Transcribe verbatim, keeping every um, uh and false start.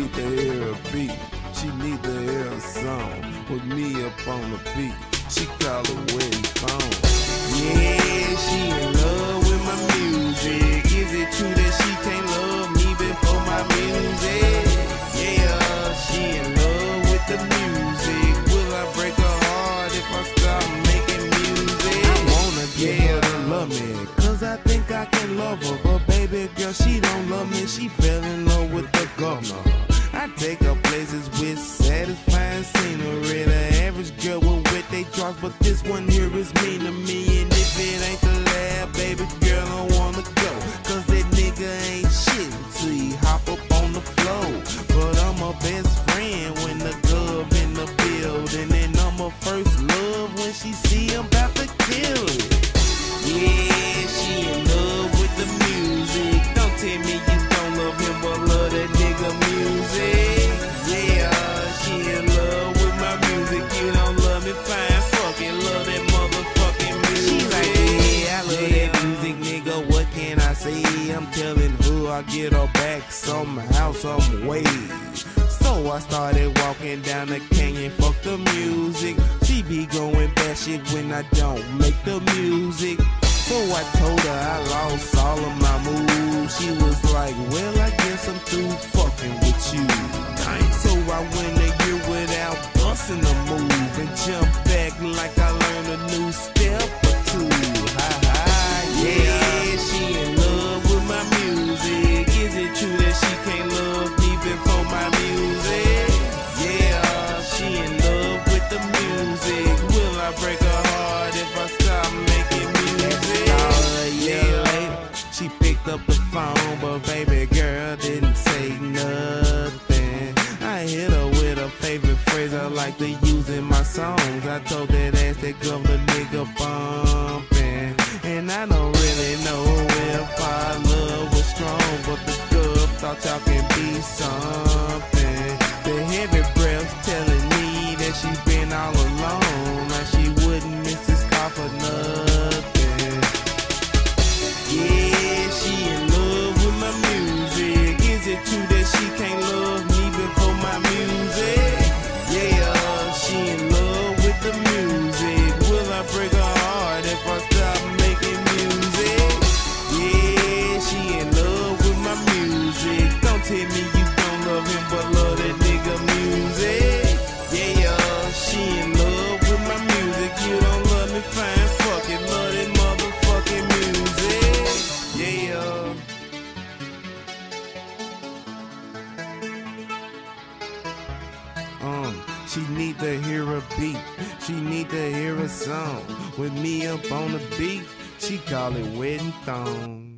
need to hear a beat. She need to hear a song with me up on the beat. She call it wedding phone. Yeah, she in love with my music. Is it true that she can't love me before my music? Yeah, she in love with the music. Will I break her heart if I stop making music? I wanna get her to love me, cause I think I can love her. But baby girl, she don't love me. She fell in love with the governor. I take her places with satisfying scenery. The average girl will wet they drops, but this one here is mean to me. And if it ain't the lab, baby girl, I wanna go. Cause that nigga ain't shit till he hop up on the floor. But I'm her best friend when the glove in the building. And I'm her first love when she see I'm about to kill it. Yeah, she in love with the music. Don't tell me you don't love him but love that nigga music. Yeah, she in love with my music. You don't love me, fine, fuck it, love that motherfucking music. She like, yeah, I love yeah. that music, nigga, what can I say? I'm telling her I get her back somehow, some way. So I started walking down the canyon, fuck the music. She be going batshit when I don't make the music. So I told her I lost all of my moves. She was like, well, I guess I'm through fucking with you. So I went a year without busting a move and jumped back like I learned a new step or two. Ha ha, yeah, she in love with my music. Is it true that she can't love me before my music? Yeah, she in love with the music. Will I break her heart if I stop making music? A year later, she picked up the phone, but baby girl didn't say nothing. I hit her with a favorite phrase I like to use in my songs. I told that ass that governor nigga bumping. And I don't really know if our love was strong, but the gov thought y'all can be something. The heavy breath telling me that she been all alone. Now she wouldn't miss this car for nothing. Yeah, she in love with my music. Is it true that she can't love me before my music? Yeah, she in love with the music. Will I break her heart if I stop making music? Yeah, she in love with my music. Don't tell me you don't love him but love that nigga music. Yeah, she in love with my music. You don't love me, fine, fuck it, love that motherfucking music. Yeah. Um, she need to hear a beat. She need to hear a song with me up on the beat. She call it wedding thong.